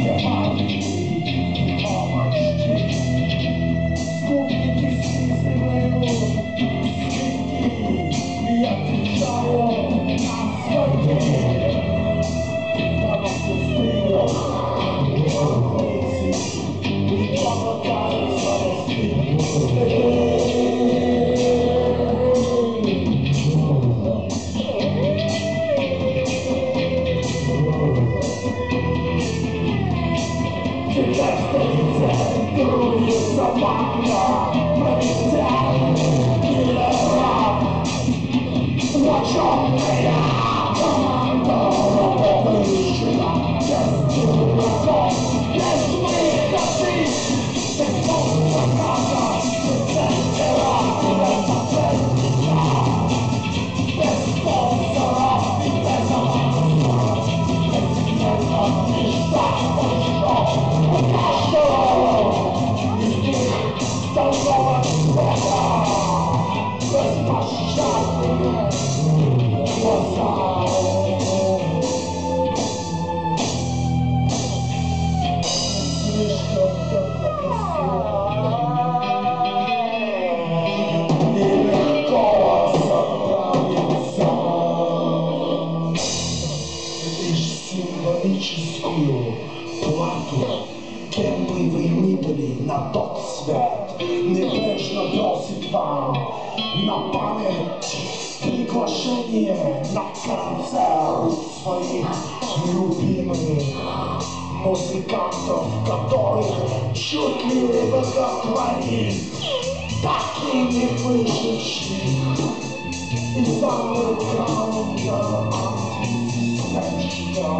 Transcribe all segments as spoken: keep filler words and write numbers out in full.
na tot svet, niebieżno dosyć wam na pamięć prigłoszenie na koncert swoich lubimych muzykantów, których czutli wygadłani takimi wyżyci i zamykam na antysystemiczną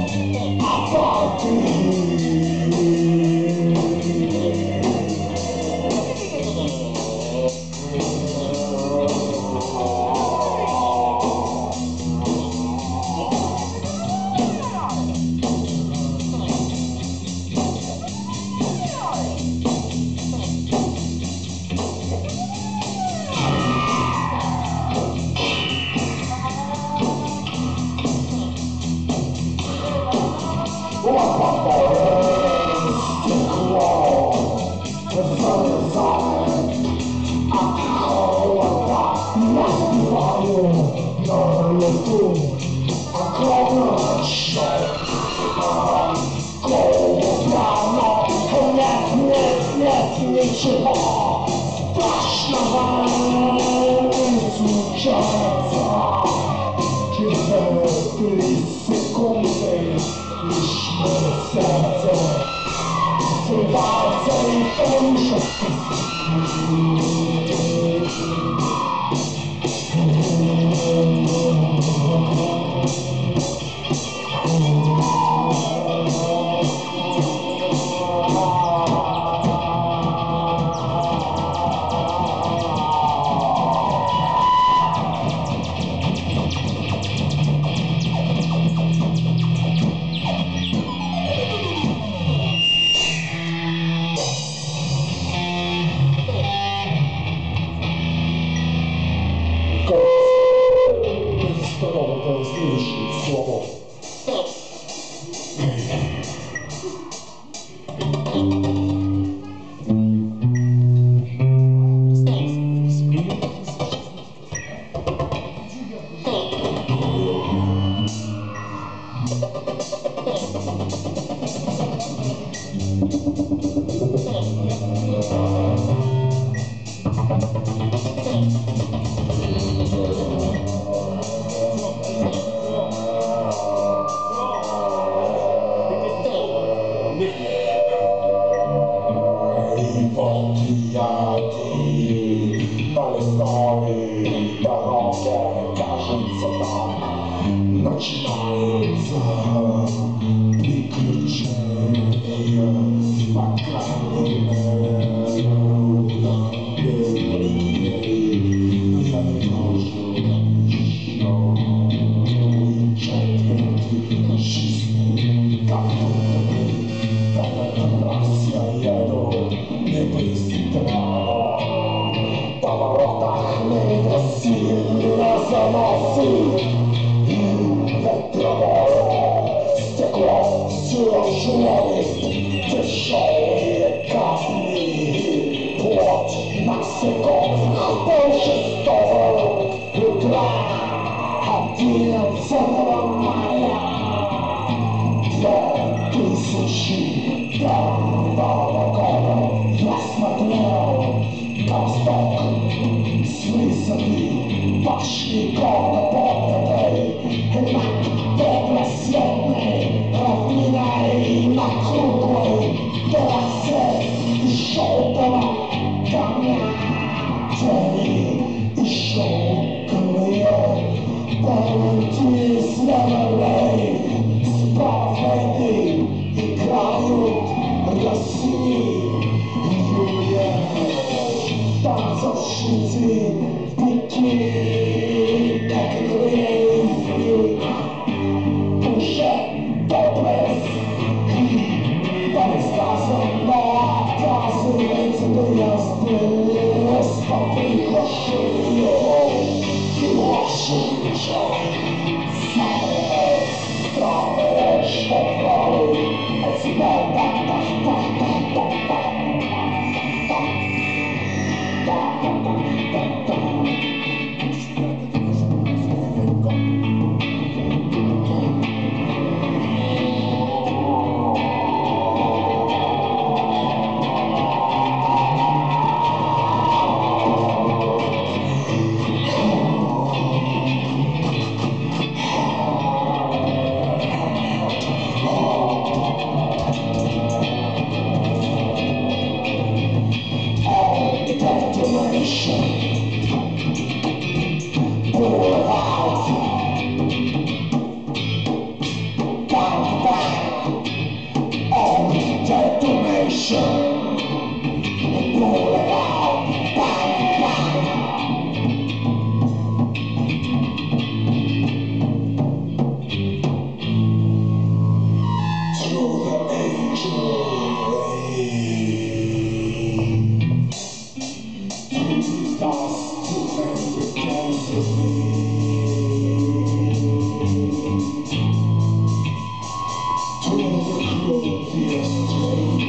apatię. Pavarotta, le sillas a nossi, body to show it company. Port Mexico, bullshit store, the glass, a deal for Maya. Yeah, piece of shit, down the corner, yes, my girl, Gostok, Slisany, Bashki, God, Botany, and Mac, Depressione, Rafinai, Macrugway, Terrasse, Shoulder, Gamma, Jenny, Isho, Korea, Volunteers, Memory, Sparfetti, Ikayut, Rassi, Julia, Dance of Shooting, Bikini, Technically, Pusha, Douglas, but it's doesn't know, doesn't into the years, Stopping crushing you, you washing each other, Fire, Starfish, Hopefully, it's not that, that, that, that, that, that. Pull it out, bang, bang, all detonation. Pull it out, bang, bang. Through the angel rain, through the dust to every cancer to the cruelty of strange.